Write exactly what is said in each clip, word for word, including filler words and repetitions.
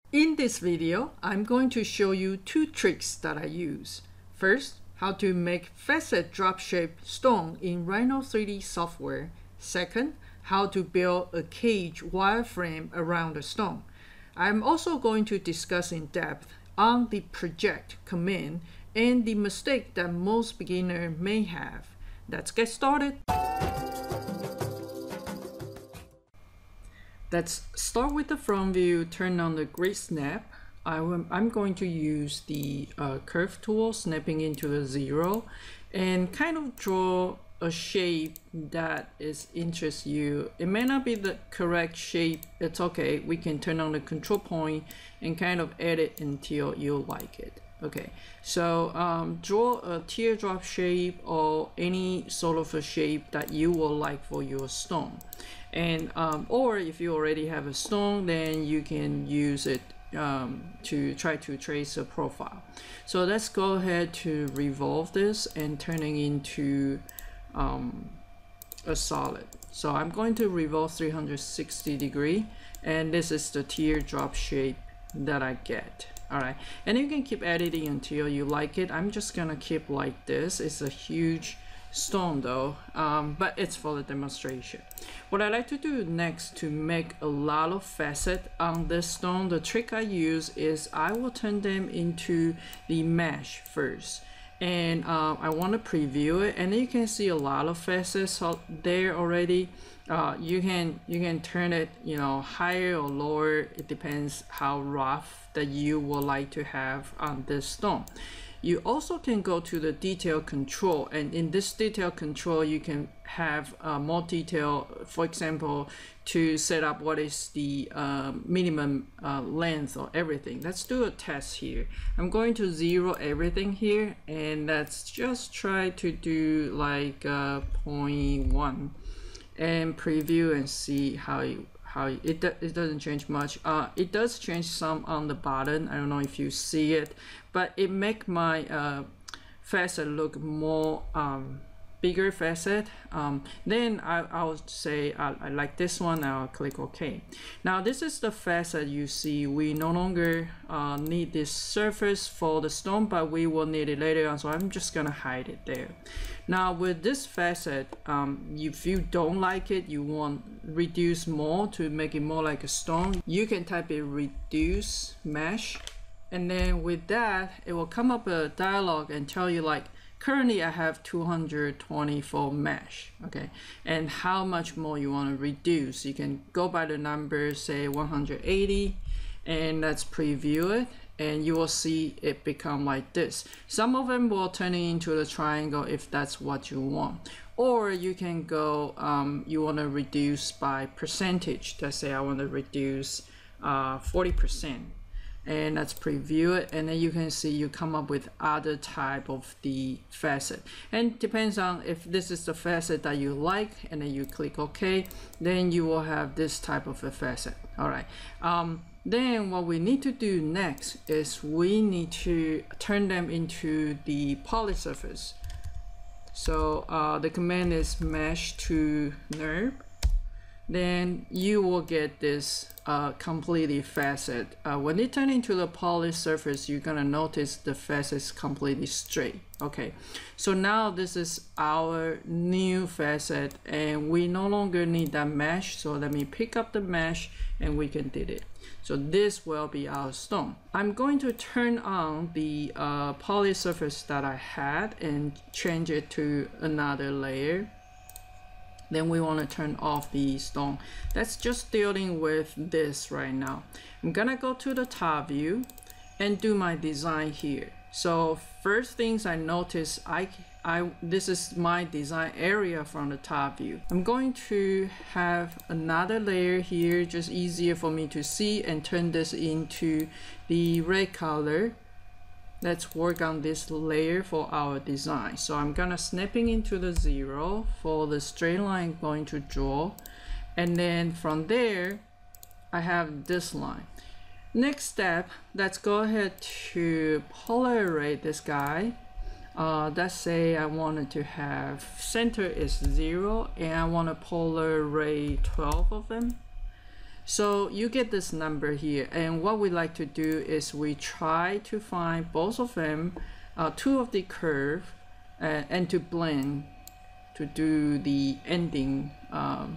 In this video, I'm going to show you two tricks that I use. First, how to make facet drop shape stone in Rhino three D software. Second, how to build a cage wireframe around the stone. I'm also going to discuss in depth on the project command and the mistake that most beginners may have. Let's get started. Let's start with the front view. Turn on the grid snap. I'm going to use the uh, curve tool, snapping into the zero, and kind of draw a shape that is interests you. It may not be the correct shape. It's okay. We can turn on the control point and kind of edit until you like it. Okay, so um, draw a teardrop shape or any sort of a shape that you will like for your stone. And um, or if you already have a stone, then you can use it um, to try to trace a profile. So let's go ahead to revolve this and turning into um, a solid. So I'm going to revolve three hundred sixty degree, and this is the teardrop shape that I get. All right, and you can keep editing until you like it. I'm just gonna keep like this. It's a huge stone though, um, but it's for the demonstration. What I like to do next to make a lot of facet on this stone, the trick I use is I will turn them into the mesh first. And uh, I want to preview it, and you can see a lot of facets out there already. Uh, you can you can turn it, you know, higher or lower. It depends how rough that you would like to have on this stone. You also can go to the detail control, and in this detail control you can have uh, more detail. For example, to set up what is the uh, minimum uh, length or everything. Let's do a test here. I'm going to zero everything here, and let's just try to do like uh, zero point one and preview and see how it, how it, it, it doesn't change much. Uh, it does change some on the bottom. I don't know if you see it, but it make my uh, facet look more um, bigger facet. Um, then I, I would say I, I like this one. I'll click OK. Now this is the facet you see. We no longer uh, need this surface for the stone, but we will need it later on. So I'm just gonna hide it there. Now with this facet, um, if you don't like it, you want reduce more to make it more like a stone, you can type in reduce mesh. And then with that, it will come up a dialog and tell you like, currently I have two hundred twenty-four mesh, okay? And how much more you want to reduce. You can go by the number, say one hundred eighty, and let's preview it, and you will see it become like this. Some of them will turn it into the triangle if that's what you want. Or you can go, um, you want to reduce by percentage. Let's say I want to reduce uh, forty percent. And let's preview it, and then you can see you come up with other type of the facet, and depends on if this is the facet that you like, and then you click OK, then you will have this type of a facet. All right, um, then what we need to do next is we need to turn them into the poly surface. So uh, the command is mesh to nerve. Then you will get this uh, completely facet. Uh, when it turns into the poly surface, you're gonna notice the facet is completely straight. Okay, so now this is our new facet, and we no longer need that mesh. So let me pick up the mesh, and we can delete it. So this will be our stone. I'm going to turn on the uh, poly surface that I had and change it to another layer. Then we want to turn off the stone. That's just dealing with this right now. I'm gonna go to the top view and do my design here. So first things I notice, I, I this is my design area from the top view. I'm going to have another layer here, just easier for me to see, and turn this into the red color. Let's work on this layer for our design. So I'm gonna snapping into the zero for the straight line I'm going to draw, and then from there I have this line. Next step, let's go ahead to polarate this guy. Uh, let's say I wanted to have center is zero, and I want to polarate twelve of them. So you get this number here, and what we like to do is we try to find both of them, uh, two of the curve, uh, and to blend to do the ending um,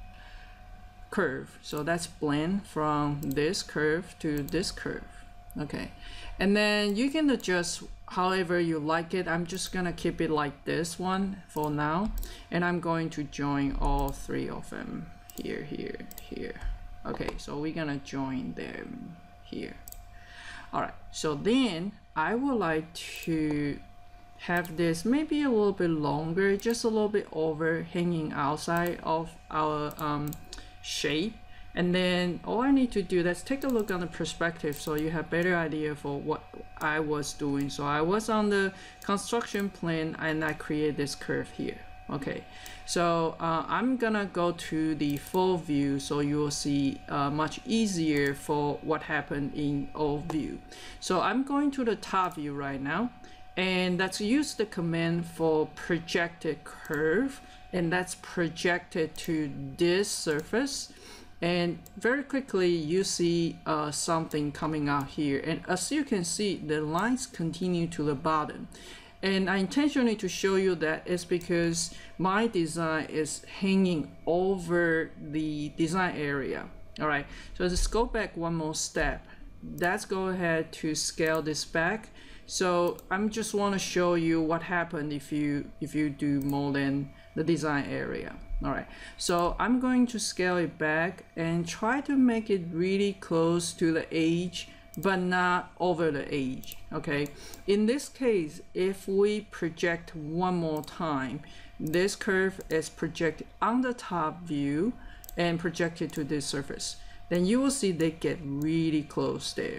curve. So that's blend from this curve to this curve. Okay, and then you can adjust however you like it. I'm just gonna keep it like this one for now, and I'm going to join all three of them here, here, here. Okay, so we're gonna join them here. All right, so then I would like to have this maybe a little bit longer, just a little bit over hanging outside of our um, shape. And then all I need to do, let's take a look on the perspective so you have better idea for what I was doing. So I was on the construction plane and I create this curve here. Okay, so uh, I'm gonna go to the full view so you will see uh, much easier for what happened in all view. So I'm going to the top view right now, and let's use the command for projected curve, and that's projected to this surface. And very quickly you see uh, something coming out here, and as you can see the lines continue to the bottom. And I intentionally to show you that is because my design is hanging over the design area. All right, so let's go back one more step. Let's go ahead to scale this back. So I'm just want to show you what happened if you if you do more than the design area. All right, so I'm going to scale it back and try to make it really close to the edge, but not over the edge. Okay, in this case, if we project one more time, this curve is projected on the top view and projected to this surface, then you will see they get really close there.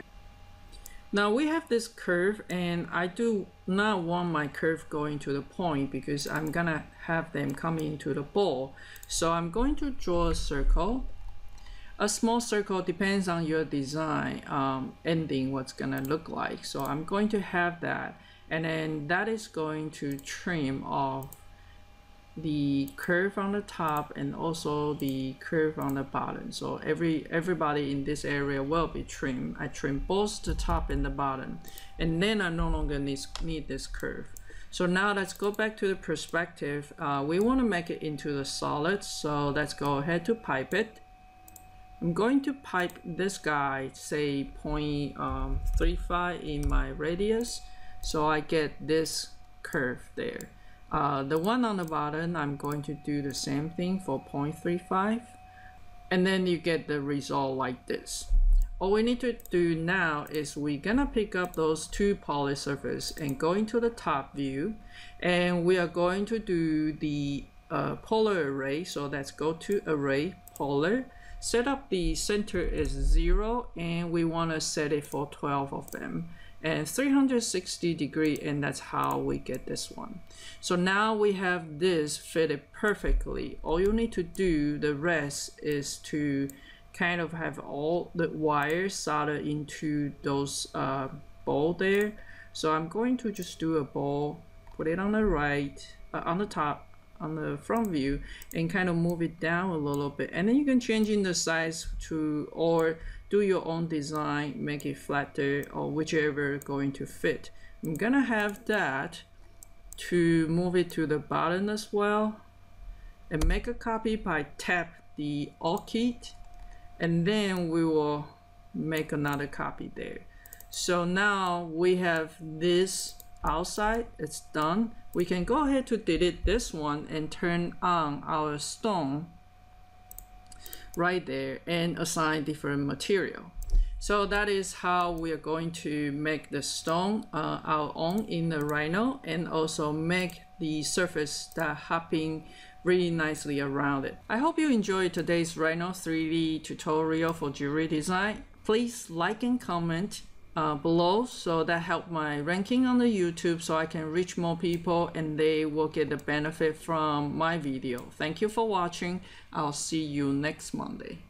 Now we have this curve, and I do not want my curve going to the point because I'm gonna have them come into the ball. So I'm going to draw a circle. A small circle depends on your design um, ending what's gonna look like. So I'm going to have that, and then that is going to trim off the curve on the top and also the curve on the bottom. So every everybody in this area will be trimmed. I trim both the top and the bottom, and then I no longer need, need this curve. So now let's go back to the perspective. Uh, we want to make it into the solid, so let's go ahead to pipe it. I'm going to pipe this guy, say zero point three five in my radius, so I get this curve there. Uh, the one on the bottom, I'm going to do the same thing for zero point three five, and then you get the result like this. All we need to do now is we're gonna pick up those two poly surface and go into the top view, and we are going to do the uh, polar array. So let's go to array polar, set up the center is zero, and we want to set it for twelve of them and three hundred sixty degree, and that's how we get this one. So now we have this fitted perfectly. All you need to do, the rest, is to kind of have all the wires soldered into those uh, ball there. So I'm going to just do a ball, put it on the right, uh, on the top, on the front view, and kind of move it down a little bit, and then you can change in the size to, or do your own design, make it flatter or whichever going to fit. I'm gonna have that to move it to the bottom as well, and make a copy by tap the Alt key, and then we will make another copy there. So now we have this outside, it's done. We can go ahead to delete this one and turn on our stone right there and assign different material. So that is how we are going to make the stone uh, our own in the Rhino, and also make the surface that hopping really nicely around it. I hope you enjoyed today's Rhino three D tutorial for jewelry design. Please like and comment uh, below, so that help my ranking on the YouTube, so I can reach more people and they will get the benefit from my video. Thank you for watching. I'll see you next Monday.